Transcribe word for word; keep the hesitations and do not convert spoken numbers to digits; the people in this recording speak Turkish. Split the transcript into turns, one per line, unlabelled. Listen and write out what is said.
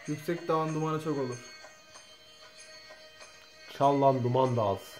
Yüksek dağın dumanı çok olur.
Çal lan duman dağılsın.